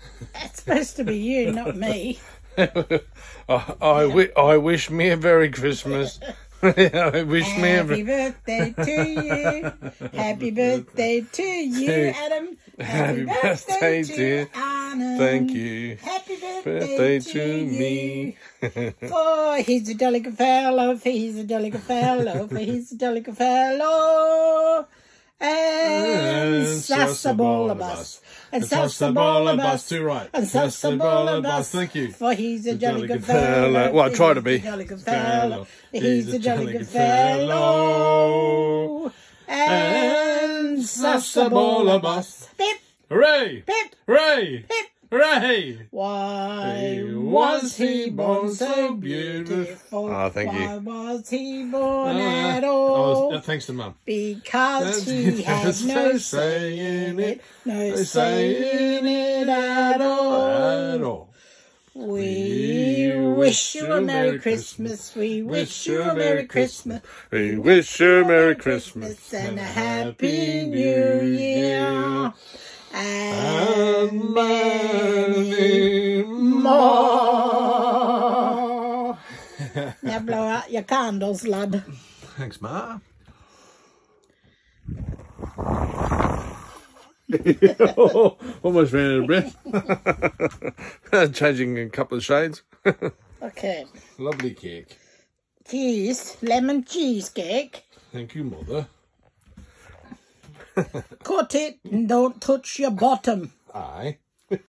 That's supposed to be you, not me. I wish me a Merry Christmas. I wish me a Happy birthday to you. Happy birthday to you, Adam. Happy birthday to Anna. Thank you. Happy birthday to me. For he's a delicate fellow, for he's a delicate fellow, for he's a delicate fellow. And Sasabolabus. And Sasabolabus. Too right. And Sasabolabus. Thank you. For he's a jolly good fellow. Well, I try to be. He's a jolly good fellow. He's a jolly good fellow. And Sasabolabus. Pip. Hooray! Pip. Hooray! Pip. Hooray! Why was he born so beautiful? Oh, thank you. Why was he born at all? Thanks to Mum. Because he had no say in it, no say in it at all. We wish you a Merry Christmas, we wish you a Merry Christmas, we wish you a Merry Christmas and a Happy New Year. And many more. Now blow out your candles, lad. Thanks, Ma. Almost ran out of breath. Changing a couple of shades. Okay. Lovely cake. Cheese, lemon cheesecake. Thank you, Mother. Cut it and don't touch your bottom. Aye.